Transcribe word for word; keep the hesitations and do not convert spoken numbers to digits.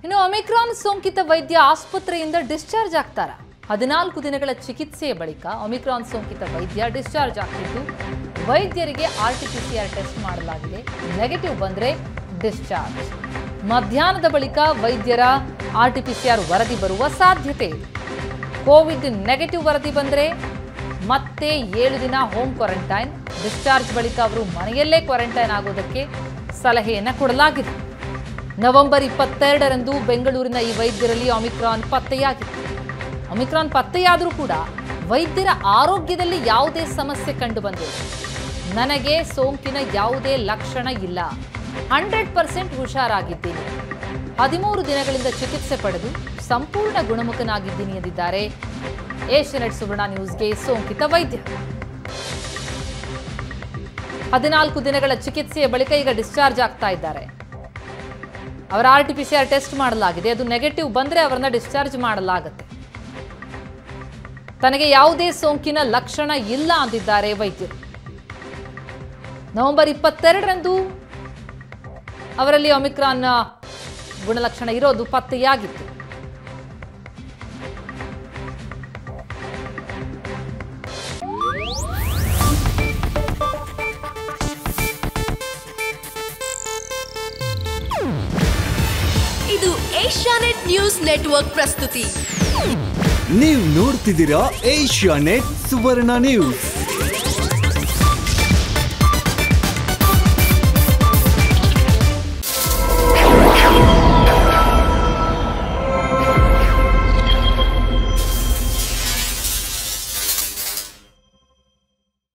ಇನ್ನು ಒಮಿಕ್ರಾನ್ ಸೋಂಕಿತ ವೈದ್ಯ ಆಸ್ಪತ್ರೆಯಿಂದ ಡಿಸ್ಚಾರ್ಜ್ ಆಗ್ತಾರ ಹದಿನಾಲ್ಕು ದಿನಗಳ ಚಿಕಿತ್ಸೆಯ ಬಳಿಕ ಒಮಿಕ್ರಾನ್ ಸೋಂಕಿತ ವೈದ್ಯ ಡಿಸ್ಚಾರ್ಜ್ ಆಗ್ತಿದ್ದು ವೈದ್ಯರಿಗೆ ಆರ್ಟಿಪಿಸಿಆರ್ ಟೆಸ್ಟ್ ಮಾಡಲಾಗಿದೆ. ನೆಗೆಟಿವ್ ಬಂದ್ರೆ ಡಿಸ್ಚಾರ್ಜ್. ಮಧ್ಯಾಹ್ನದ ಬಳಿಕ ವೈದ್ಯರ ಆರ್ಟಿಪಿಸಿಆರ್ ವರದಿ ಬರುವ ಸಾಧ್ಯತೆ ಇದೆ. ಕೋವಿಡ್ ನೆಗೆಟಿವ್ ವರದಿ ಬಂದ್ರೆ ಮತ್ತೆ ಏಳು ದಿನ ಹೋಮ್ ಕ್ವಾರಂಟೈನ್. ಡಿಸ್ಚಾರ್ಜ್ ಬಳಿಕ ಅವರು ಮನೆಯಲ್ಲೇ ಕ್ವಾರಂಟೈನ್ ಆಗೋದಕ್ಕೆ ಸಲಹೆಯನ್ನು ಕೊಡಲಾಗಿದೆ. ನವೆಂಬರ್ ಇಪ್ಪತ್ತೆರಡರಂದು ಬೆಂಗಳೂರಿನ ಈ ವೈದ್ಯರಲ್ಲಿ ಒಮಿಕ್ರಾನ್ ಪತ್ತೆಯಾಗಿತ್ತು. ಒಮಿಕ್ರಾನ್ ಪತ್ತೆಯಾದರೂ ಕೂಡ ವೈದ್ಯರ ಆರೋಗ್ಯದಲ್ಲಿ ಯಾವುದೇ ಸಮಸ್ಯೆ ಕಂಡು ಬಂದಿಲ್ಲ. ನನಗೆ ಸೋಂಕಿನ ಯಾವುದೇ ಲಕ್ಷಣ ಇಲ್ಲ, ಹಂಡ್ರೆಡ್ ಪರ್ಸೆಂಟ್ ಹುಷಾರಾಗಿದ್ದೀನಿ, ಹದಿಮೂರು ದಿನಗಳಿಂದ ಚಿಕಿತ್ಸೆ ಪಡೆದು ಸಂಪೂರ್ಣ ಗುಣಮುಖನಾಗಿದ್ದೀನಿ ಎಂದಿದ್ದಾರೆ ಏಷ್ಯಾನೆಟ್ ಸುವರ್ಣ ನ್ಯೂಸ್ಗೆ ಸೋಂಕಿತ ವೈದ್ಯ. ಹದಿನಾಲ್ಕು ದಿನಗಳ ಚಿಕಿತ್ಸೆಯ ಬಳಿಕ ಈಗ ಡಿಸ್ಚಾರ್ಜ್ ಆಗ್ತಾ ಇದ್ದಾರೆ. ಅವರ ಆರ್ಟಿಪಿಸಿಆರ್ ಟೆಸ್ಟ್ ಮಾಡಲಾಗಿದೆ. ಅದು ನೆಗೆಟಿವ್ ಬಂದ್ರೆ ಅವರನ್ನ ಡಿಸ್ಚಾರ್ಜ್ ಮಾಡಲಾಗುತ್ತೆ. ತನಗೆ ಯಾವುದೇ ಸೋಂಕಿನ ಲಕ್ಷಣ ಇಲ್ಲ ಅಂದಿದ್ದಾರೆ ವೈದ್ಯರು. ನವೆಂಬರ್ ಇಪ್ಪತ್ತೆರಡರಂದು ಅವರಲ್ಲಿ ಒಮಿಕ್ರಾನ್ ಗುಣಲಕ್ಷಣ ಇರೋದು ಪತ್ತೆಯಾಗಿತ್ತು. ಇದು ಏಷ್ಯಾನೆಟ್ ನ್ಯೂಸ್ ನೆಟ್ವರ್ಕ್ ಪ್ರಸ್ತುತಿ. ನೀವು ನೋಡ್ತಿದ್ದೀರಾ ಏಷ್ಯಾನೆಟ್ ಸುವರ್ಣ ನ್ಯೂಸ್.